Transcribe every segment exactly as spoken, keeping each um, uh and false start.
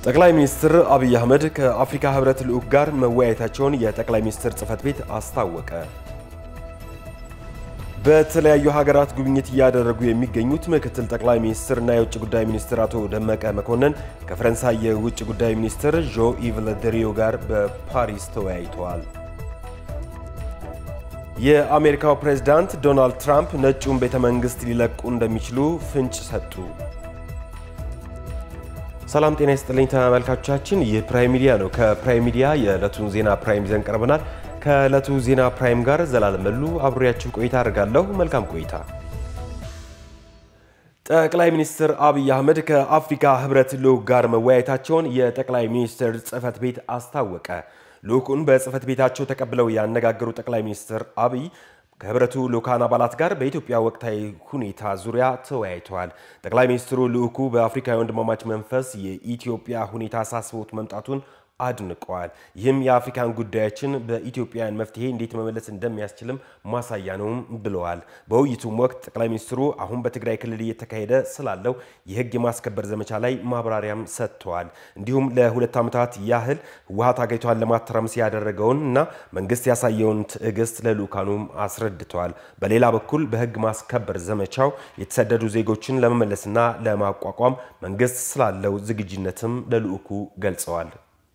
ጠቅላይ ሚኒስትር አብይ አህመድ ከአፍሪካ ህብረት ልዑክ ጋር መወያየታቸውን የጠቅላይ ሚኒስትር ጽፈት ቤት አስታወቀ። በተለያዩ ሀገራት ጉብኝት ያደረጉ የሚገኙት ምክትል ጠቅላይ ሚኒስትርና የውጭ ጉዳይ ሚኒስትር አቶ ደመቀ መኮንን ከፈረንሳይ የውጭ ጉዳይ ሚኒስትር ዦ-ኢቭ ለ ድሪዮ ጋር በፓሪስ ተወያይተዋል። የአሜሪካው ፕሬዝዳንት ዶናልድ ትራምፕ ነጩን ቤተ መንግስት ሊለቁ እንደሚችሉ ፍንጭ ሰጡ። ሰላም ጤና ይስጥልኝ ተመልካቾቻችን፣ ይህ ፕራይም ሚዲያ ነው። ከፕራይም ሚዲያ የዕለቱን ዜና ፕራይም ይዘን ቀርበናል። ከዕለቱ ዜና ፕራይም ጋር ዘላለም መሉ አብሬያችሁ ቆይታ አደርጋለሁ። መልካም ቆይታ። ጠቅላይ ሚኒስትር አብይ አህመድ ከአፍሪካ ህብረት ልዑክ ጋር መወያየታቸውን የጠቅላይ ሚኒስትር ጽፈት ቤት አስታወቀ። ልዑኩን በጽፈት ቤታቸው ተቀብለው ያነጋገሩ ጠቅላይ ሚኒስትር አብይ ከህብረቱ ልዑካን አባላት ጋር በኢትዮጵያ ወቅታዊ ሁኔታ ዙሪያ ተወያይተዋል። ጠቅላይ ሚኒስትሩ ልዑኩ በአፍሪካ ወንድማማች መንፈስ የኢትዮጵያ ሁኔታ አሳስቦት መምጣቱን አድንቀዋል። ይህም የአፍሪካን ጉዳዮችን በኢትዮጵያን መፍትሄ እንዴት መመለስ እንደሚያስችልም ማሳያ ነው ብለዋል። በውይይቱም ወቅት ጠቅላይ ሚኒስትሩ አሁን በትግራይ ክልል እየተካሄደ ስላለው የህግ የማስከበር ዘመቻ ላይ ማብራሪያም ሰጥተዋል። እንዲሁም ለሁለት ዓመታት ያህል ህወሓት አገሪቷን ለማተራመስ ያደረገውን እና መንግስት ያሳየውን ትዕግስት ለልዑካኑም አስረድተዋል። በሌላ በኩል በህግ ማስከበር ዘመቻው የተሰደዱ ዜጎችን ለመመለስና ለማቋቋም መንግስት ስላለው ዝግጁነትም ለልዑኩ ገልጸዋል።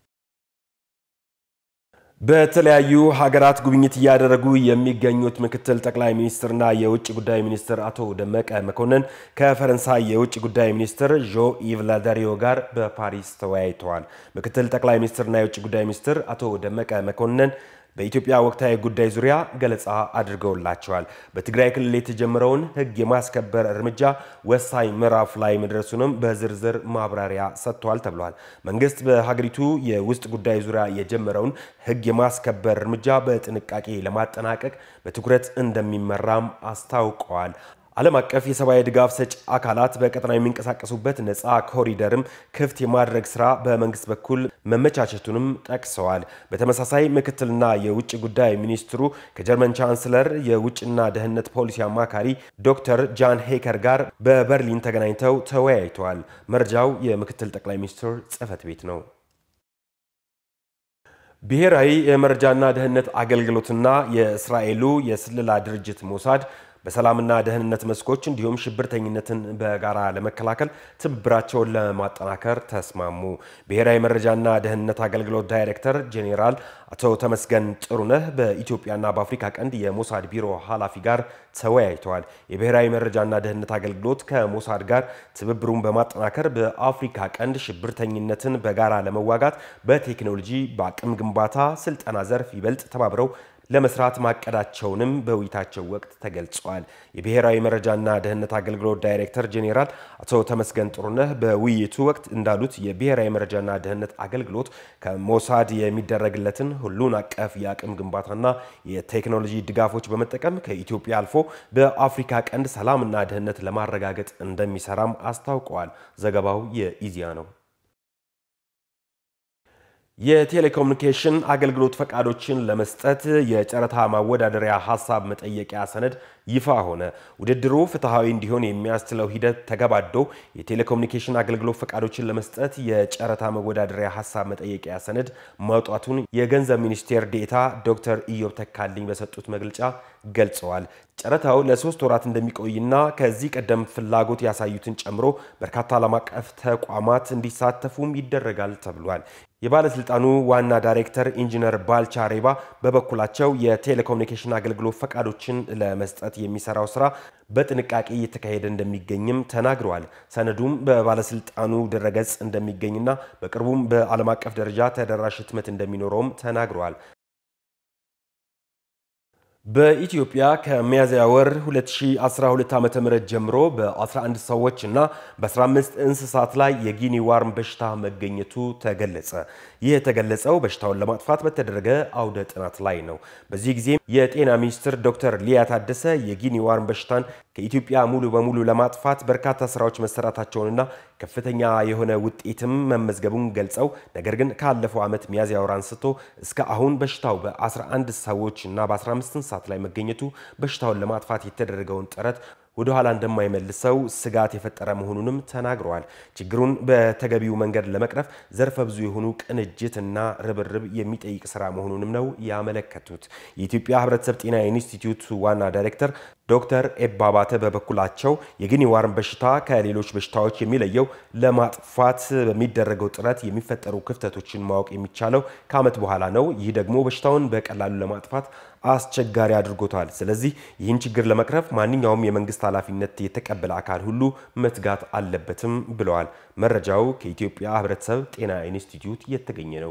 በተለያዩ ሀገራት ጉብኝት ያደረጉ የሚገኙት ምክትል ጠቅላይ ሚኒስትርና የውጭ ጉዳይ ሚኒስትር አቶ ደመቀ መኮንን ከፈረንሳይ የውጭ ጉዳይ ሚኒስትር ዦ-ኢቭ ለ ድሪዮ ጋር በፓሪስ ተወያይተዋል። ምክትል ጠቅላይ ሚኒስትርና የውጭ ጉዳይ ሚኒስትር አቶ ደመቀ መኮንን በኢትዮጵያ ወቅታዊ ጉዳይ ዙሪያ ገለጻ አድርገውላቸዋል። በትግራይ ክልል የተጀመረውን ህግ የማስከበር እርምጃ ወሳኝ ምዕራፍ ላይ መድረሱንም በዝርዝር ማብራሪያ ሰጥቷል ተብሏል። መንግስት በሀገሪቱ የውስጥ ጉዳይ ዙሪያ የጀመረውን ህግ የማስከበር እርምጃ በጥንቃቄ ለማጠናቀቅ በትኩረት እንደሚመራም አስታውቀዋል። ዓለም አቀፍ የሰብአዊ ድጋፍ ሰጪ አካላት በቀጠናው የሚንቀሳቀሱበት ነፃ ኮሪደርም ክፍት የማድረግ ስራ በመንግስት በኩል መመቻቸቱንም ጠቅሰዋል። በተመሳሳይ ምክትልና የውጭ ጉዳይ ሚኒስትሩ ከጀርመን ቻንስለር የውጭና ደህንነት ፖሊሲ አማካሪ ዶክተር ጃን ሄከር ጋር በበርሊን ተገናኝተው ተወያይተዋል። መረጃው የምክትል ጠቅላይ ሚኒስትር ጽፈት ቤት ነው። ብሔራዊ የመረጃና ደህንነት አገልግሎትና የእስራኤሉ የስለላ ድርጅት ሞሳድ በሰላምና ደህንነት መስኮች እንዲሁም ሽብርተኝነትን በጋራ ለመከላከል ትብብራቸውን ለማጠናከር ተስማሙ። ብሔራዊ መረጃና ደህንነት አገልግሎት ዳይሬክተር ጄኔራል አቶ ተመስገን ጥሩነህ በኢትዮጵያና በአፍሪካ ቀንድ የሞሳድ ቢሮ ኃላፊ ጋር ተወያይተዋል። የብሔራዊ መረጃና ደህንነት አገልግሎት ከሞሳድ ጋር ትብብሩን በማጠናከር በአፍሪካ ቀንድ ሽብርተኝነትን በጋራ ለመዋጋት በቴክኖሎጂ በአቅም ግንባታ ስልጠና ዘርፍ ይበልጥ ተባብረው ለመስራት ማቀዳቸውንም በውይይታቸው ወቅት ተገልጿል። የብሔራዊ መረጃና ደህንነት አገልግሎት ዳይሬክተር ጄኔራል አቶ ተመስገን ጥሩነህ በውይይቱ ወቅት እንዳሉት የብሔራዊ መረጃና ደህንነት አገልግሎት ከሞሳድ የሚደረግለትን ሁሉን አቀፍ የአቅም ግንባታና የቴክኖሎጂ ድጋፎች በመጠቀም ከኢትዮጵያ አልፎ በአፍሪካ ቀንድ ሰላምና ደህንነት ለማረጋገጥ እንደሚሰራም አስታውቀዋል። ዘገባው የኢዚያ ነው። የቴሌኮሙኒኬሽን አገልግሎት ፈቃዶችን ለመስጠት የጨረታ ማወዳደሪያ ሐሳብ መጠየቂያ ሰነድ ይፋ ሆነ። ውድድሩ ፍትሃዊ እንዲሆን የሚያስችለው ሂደት ተገባዶ የቴሌኮሙኒኬሽን አገልግሎት ፈቃዶችን ለመስጠት የጨረታ ማወዳደሪያ ሐሳብ መጠየቂያ ሰነድ ማውጣቱን የገንዘብ ሚኒስቴር ዴኤታ ዶክተር ኢዮብ ተካልኝ በሰጡት መግለጫ ገልጸዋል። ጨረታው ለሶስት ወራት እንደሚቆይና ከዚህ ቀደም ፍላጎት ያሳዩትን ጨምሮ በርካታ ዓለም አቀፍ ተቋማት እንዲሳተፉም ይደረጋል ተብሏል። የባለስልጣኑ ዋና ዳይሬክተር ኢንጂነር ባልቻ ሬባ በበኩላቸው የቴሌኮሙኒኬሽን አገልግሎት ፈቃዶችን ለመስጠት የሚሰራው ስራ በጥንቃቄ እየተካሄደ እንደሚገኝም ተናግረዋል። ሰነዱም በባለስልጣኑ ድረገጽ እንደሚገኝና በቅርቡም በዓለም አቀፍ ደረጃ ተደራሽ ህትመት እንደሚኖረውም ተናግረዋል። በኢትዮጵያ ከሚያዝያ ወር ሁለት ሺህ አስራ ሁለት ዓመተ ምህረት ጀምሮ በ11 ሰዎች እና በ15 እንስሳት ላይ የጊኒ ዋርም በሽታ መገኘቱ ተገለጸ። ይህ የተገለጸው በሽታውን ለማጥፋት በተደረገ አውደ ጥናት ላይ ነው። በዚህ ጊዜ የጤና ሚኒስትር ዶክተር ሊያ ታደሰ የጊኒ ዋርም በሽታን ከኢትዮጵያ ሙሉ በሙሉ ለማጥፋት በርካታ ስራዎች መሰራታቸውንና ከፍተኛ የሆነ ውጤትም መመዝገቡን ገልጸው ነገር ግን ካለፈው ዓመት ሚያዝያ ወር አንስቶ እስከ አሁን በሽታው በ11 ሰዎች እና በ15 እንስሳት ላይ መገኘቱ በሽታውን ለማጥፋት የተደረገውን ጥረት ወደ ኋላ እንደማይመልሰው ስጋት የፈጠረ መሆኑንም ተናግረዋል። ችግሩን በተገቢው መንገድ ለመቅረፍ ዘርፈ ብዙ የሆኑ ቅንጅትና ርብርብ የሚጠይቅ ስራ መሆኑንም ነው ያመለከቱት። የኢትዮጵያ ሕብረተሰብ ጤና ኢንስቲትዩት ዋና ዳይሬክተር ዶክተር ኤባባተ በበኩላቸው የጊኒ ዋርም በሽታ ከሌሎች በሽታዎች የሚለየው ለማጥፋት በሚደረገው ጥረት የሚፈጠሩ ክፍተቶችን ማወቅ የሚቻለው ከዓመት በኋላ ነው። ይህ ደግሞ በሽታውን በቀላሉ ለማጥፋት አስቸጋሪ አድርጎታል። ስለዚህ ይህን ችግር ለመቅረፍ ማንኛውም የመንግስት ኃላፊነት የተቀበለ አካል ሁሉ መትጋት አለበትም ብለዋል። መረጃው ከኢትዮጵያ ሕብረተሰብ ጤና ኢንስቲትዩት የተገኘ ነው።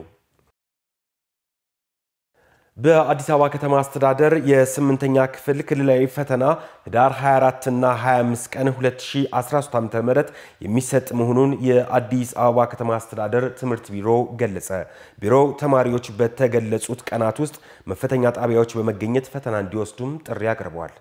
በአዲስ አበባ ከተማ አስተዳደር የስምንተኛ ክፍል ክልላዊ ፈተና ህዳር ሃያ አራት እና ሃያ አምስት ቀን ሁለት ሺህ አስራ ሶስት ዓ.ም የሚሰጥ መሆኑን የአዲስ አበባ ከተማ አስተዳደር ትምህርት ቢሮ ገለጸ። ቢሮው ተማሪዎች በተገለጹት ቀናት ውስጥ መፈተኛ ጣቢያዎች በመገኘት ፈተና እንዲወስዱም ጥሪ አቅርበዋል።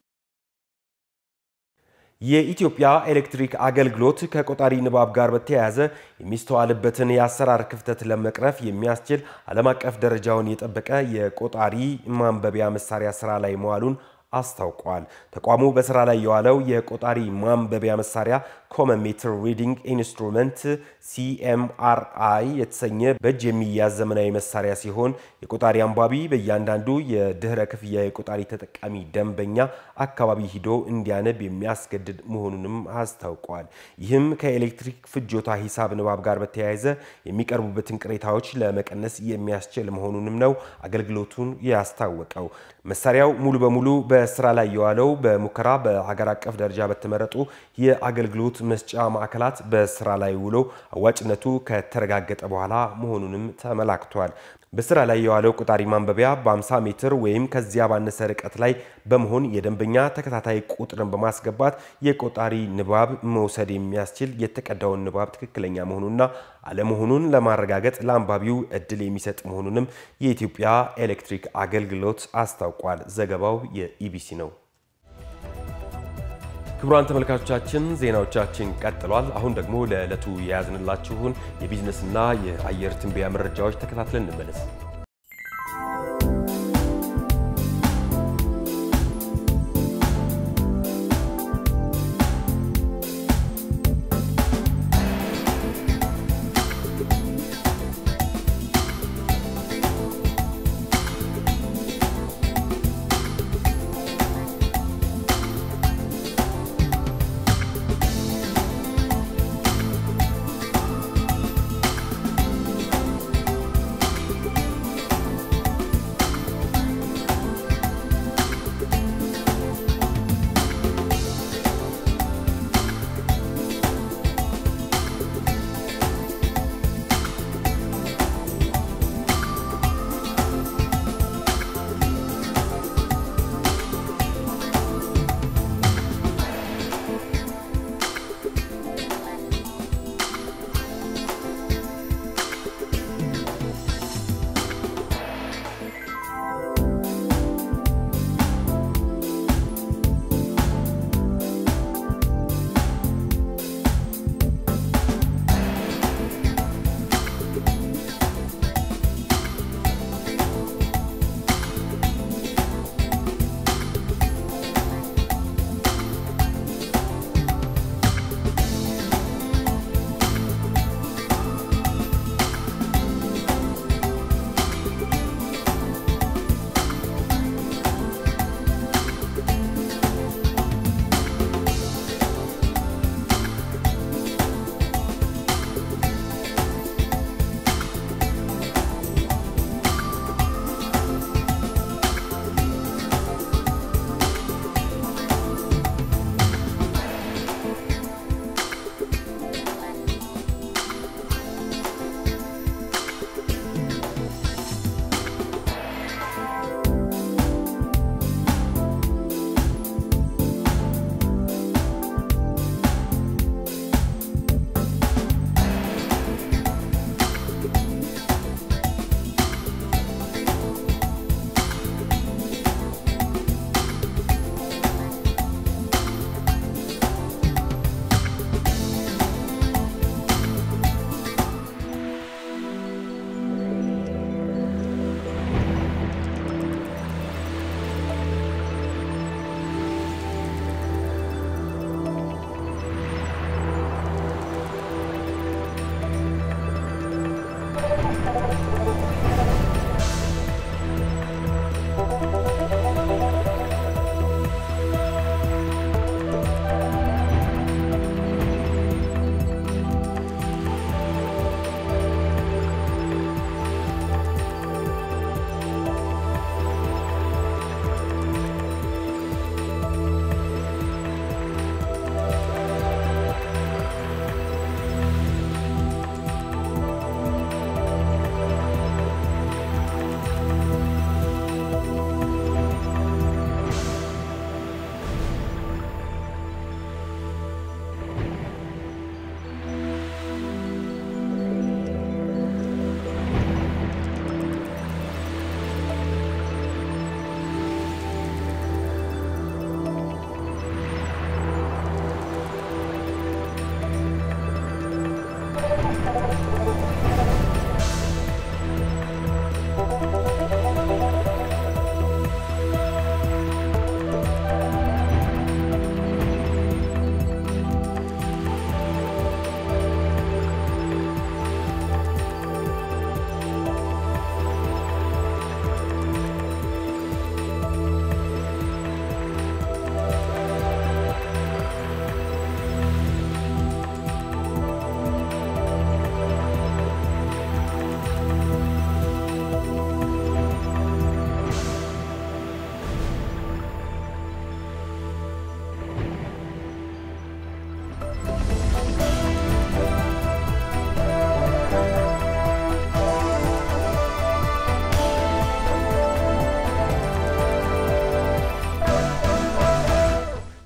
የኢትዮጵያ ኤሌክትሪክ አገልግሎት ከቆጣሪ ንባብ ጋር በተያያዘ የሚስተዋልበትን የአሰራር ክፍተት ለመቅረፍ የሚያስችል ዓለም አቀፍ ደረጃውን የጠበቀ የቆጣሪ ማንበቢያ መሳሪያ ስራ ላይ መዋሉን አስታውቋል። ተቋሙ በስራ ላይ የዋለው የቆጣሪ ማንበቢያ መሳሪያ ኮመን ሜትር ሪዲንግ ኢንስትሩመንት ሲኤምአርአይ የተሰኘ በእጅ የሚያዝ ዘመናዊ መሳሪያ ሲሆን የቆጣሪ አንባቢ በእያንዳንዱ የድህረ ክፍያ የቆጣሪ ተጠቃሚ ደንበኛ አካባቢ ሂዶ እንዲያነብ የሚያስገድድ መሆኑንም አስታውቋል። ይህም ከኤሌክትሪክ ፍጆታ ሂሳብ ንባብ ጋር በተያያዘ የሚቀርቡበትን ቅሬታዎች ለመቀነስ የሚያስችል መሆኑንም ነው አገልግሎቱን ያስታወቀው። መሳሪያው ሙሉ በሙሉ በስራ ላይ የዋለው በሙከራ በሀገር አቀፍ ደረጃ በተመረጡ የአገልግሎት መስጫ ማዕከላት በስራ ላይ ውሎ አዋጭነቱ ከተረጋገጠ በኋላ መሆኑንም ተመላክቷል። በስራ ላይ የዋለው ቆጣሪ ማንበቢያ በ50 ሜትር ወይም ከዚያ ባነሰ ርቀት ላይ በመሆን የደንበኛ ተከታታይ ቁጥርን በማስገባት የቆጣሪ ንባብ መውሰድ የሚያስችል የተቀዳውን ንባብ ትክክለኛ መሆኑንና አለመሆኑን ለማረጋገጥ ለአንባቢው እድል የሚሰጥ መሆኑንም የኢትዮጵያ ኤሌክትሪክ አገልግሎት አስታውቋል። ዘገባው የኢቢሲ ነው። ክቡራን ተመልካቾቻችን ዜናዎቻችን ቀጥሏል። አሁን ደግሞ ለዕለቱ የያዝንላችሁን የቢዝነስና የአየር ትንበያ መረጃዎች ተከታትለን እንመለስ።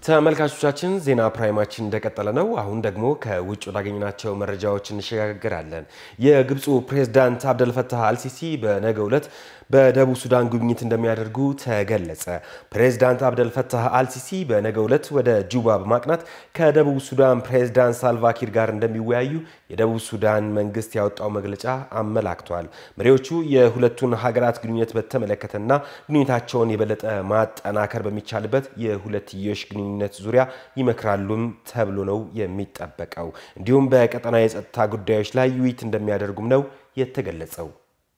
ተመልካቾቻችን ዜና ፕራይማችን እንደቀጠለ ነው። አሁን ደግሞ ከውጭ ወዳገኘናቸው መረጃዎች እንሸጋገራለን። የግብፁ ፕሬዝዳንት አብደል ፈታህ አልሲሲ በነገው ዕለት በደቡብ ሱዳን ጉብኝት እንደሚያደርጉ ተገለጸ። ፕሬዝዳንት አብደል ፈታህ አልሲሲ በነገው ዕለት ወደ ጁባ በማቅናት ከደቡብ ሱዳን ፕሬዝዳንት ሳልቫኪር ጋር እንደሚወያዩ የደቡብ ሱዳን መንግስት ያወጣው መግለጫ አመላክቷል። መሪዎቹ የሁለቱን ሀገራት ግንኙነት በተመለከተና ግንኙነታቸውን የበለጠ ማጠናከር በሚቻልበት የሁለትዮሽ ግንኙነት ዙሪያ ይመክራሉም ተብሎ ነው የሚጠበቀው። እንዲሁም በቀጠናዊ የጸጥታ ጉዳዮች ላይ ውይይት እንደሚያደርጉም ነው የተገለጸው።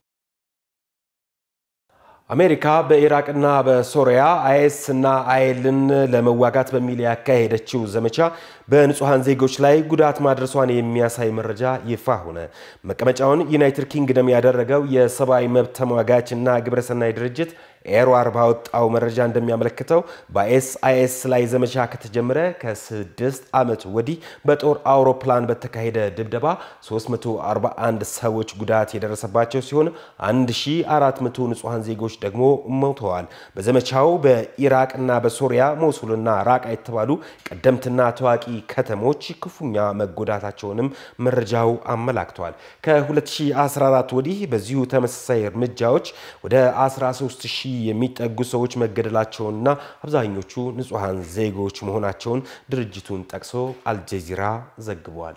አሜሪካ በኢራቅና በሶሪያ አይኤስ እና አይኤልን ለመዋጋት በሚል ያካሄደችው ዘመቻ በንጹሃን ዜጎች ላይ ጉዳት ማድረሷን የሚያሳይ መረጃ ይፋ ሆነ። መቀመጫውን ዩናይትድ ኪንግደም ያደረገው የሰብአዊ መብት ተሟጋችና ግብረሰናይ ድርጅት ኤርዋር ባወጣው መረጃ እንደሚያመለክተው በኤስአይኤስ ላይ ዘመቻ ከተጀመረ ከስድስት ዓመት ወዲህ በጦር አውሮፕላን በተካሄደ ድብደባ ሶስት መቶ አርባ አንድ ሰዎች ጉዳት የደረሰባቸው ሲሆን አንድ ሺህ አራት መቶ ንጹሃን ዜጎች ደግሞ ሞተዋል። በዘመቻው በኢራቅና በሶሪያ ሞሱልና ራቃ የተባሉ ቀደምትና ታዋቂ ከተሞች ክፉኛ መጎዳታቸውንም መረጃው አመላክቷል። ከ2014 ወዲህ በዚሁ ተመሳሳይ እርምጃዎች ወደ አስራ ሶስት ሺህ የሚጠጉ ሰዎች መገደላቸውንና አብዛኞቹ ንጹሃን ዜጎች መሆናቸውን ድርጅቱን ጠቅሶ አልጀዚራ ዘግቧል።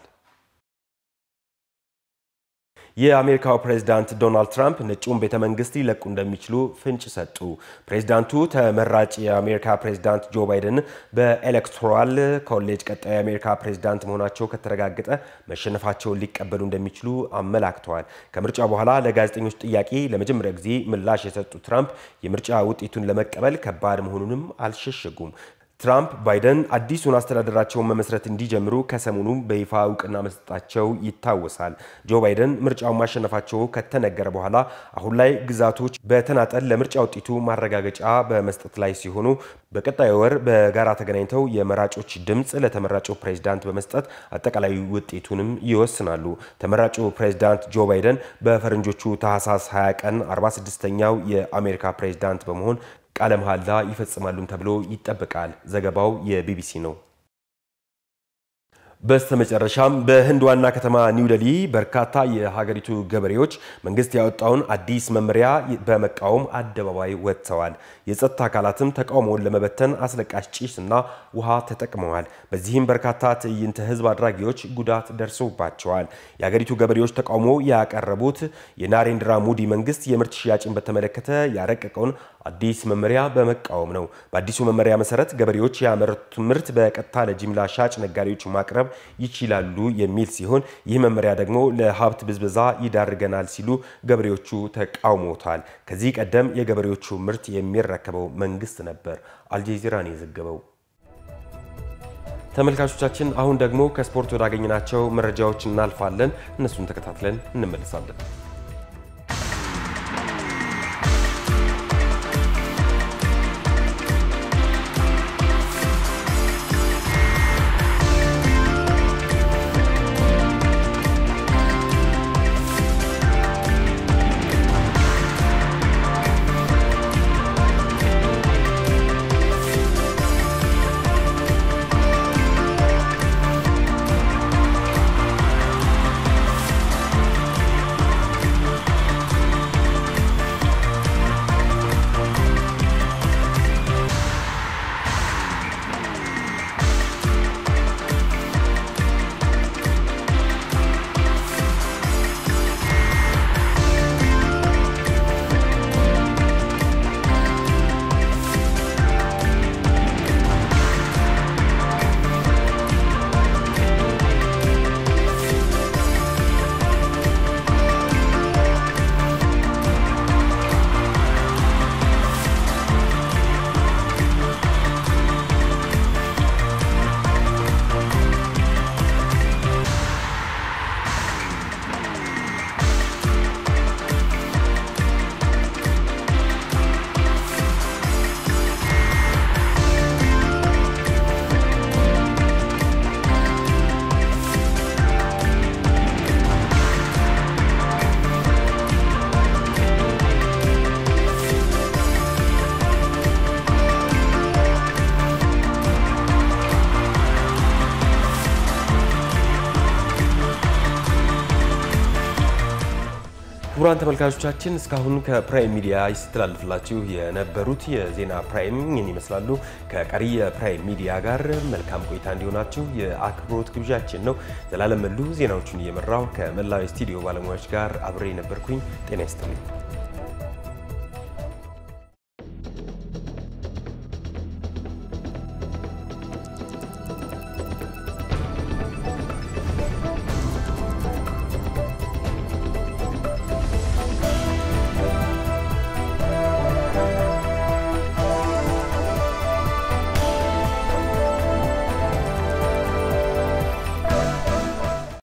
የአሜሪካው ፕሬዝዳንት ዶናልድ ትራምፕ ነጩን ቤተ መንግስት ሊለቁ እንደሚችሉ ፍንጭ ሰጡ። ፕሬዝዳንቱ ተመራጭ የአሜሪካ ፕሬዝዳንት ጆ ባይደን በኤሌክቶራል ኮሌጅ ቀጣይ የአሜሪካ ፕሬዝዳንት መሆናቸው ከተረጋገጠ መሸነፋቸውን ሊቀበሉ እንደሚችሉ አመላክተዋል። ከምርጫ በኋላ ለጋዜጠኞች ጥያቄ ለመጀመሪያ ጊዜ ምላሽ የሰጡት ትራምፕ የምርጫ ውጤቱን ለመቀበል ከባድ መሆኑንም አልሸሸጉም። ትራምፕ ባይደን አዲሱን አስተዳደራቸውን መመስረት እንዲጀምሩ ከሰሞኑ በይፋ እውቅና መስጠታቸው ይታወሳል። ጆ ባይደን ምርጫውን ማሸነፋቸው ከተነገረ በኋላ አሁን ላይ ግዛቶች በተናጠል ለምርጫ ውጤቱ ማረጋገጫ በመስጠት ላይ ሲሆኑ በቀጣዩ ወር በጋራ ተገናኝተው የመራጮች ድምጽ ለተመራጩ ፕሬዝዳንት በመስጠት አጠቃላይ ውጤቱንም ይወስናሉ። ተመራጩ ፕሬዝዳንት ጆ ባይደን በፈረንጆቹ ታህሳስ ሃያ ቀን አርባ ስድስተኛው የአሜሪካ ፕሬዝዳንት በመሆን ቃለ መሐላ ይፈጽማሉ ተብሎ ይጠበቃል። ዘገባው የቢቢሲ ነው። በስተመጨረሻም በህንድ ዋና ከተማ ኒው ዴሊ በርካታ የሀገሪቱ ገበሬዎች መንግስት ያወጣውን አዲስ መመሪያ በመቃወም አደባባይ ወጥተዋል። የጸጥታ አካላትም ተቃውሞውን ለመበተን አስለቃሽ ጭስና ውሃ ተጠቅመዋል። በዚህም በርካታ ትዕይንተ ህዝብ አድራጊዎች ጉዳት ደርሶባቸዋል። የሀገሪቱ ገበሬዎች ተቃውሞ ያቀረቡት የናሬንድራ ሙዲ መንግስት የምርት ሽያጭን በተመለከተ ያረቀቀውን አዲስ መመሪያ በመቃወም ነው። በአዲሱ መመሪያ መሰረት ገበሬዎች ያመረቱት ምርት በቀጥታ ለጅምላ ሻጭ ነጋዴዎች ማቅረብ ይችላሉ የሚል ሲሆን ይህ መመሪያ ደግሞ ለሀብት ብዝበዛ ይዳርገናል ሲሉ ገበሬዎቹ ተቃውሞታል። ከዚህ ቀደም የገበሬዎቹ ምርት የሚረከበው መንግስት ነበር። አልጀዚራ ነው የዘገበው። ተመልካቾቻችን አሁን ደግሞ ከስፖርት ወዳገኘናቸው መረጃዎች እናልፋለን። እነሱን ተከታትለን እንመለሳለን። ክቡራን ተመልካቾቻችን እስካሁን ከፕራይም ሚዲያ ይስተላልፍላችሁ የነበሩት የዜና ፕራይም ምን ይመስላሉ ከቀሪ የፕራይም ሚዲያ ጋር መልካም ቆይታ እንዲሆናችሁ የአክብሮት ግብዣችን ነው ዘላለም መሉ ዜናዎቹን እየመራው ከመላው ስቱዲዮ ባለሙያዎች ጋር አብሬ ነበርኩኝ ጤና ይስጥልኝ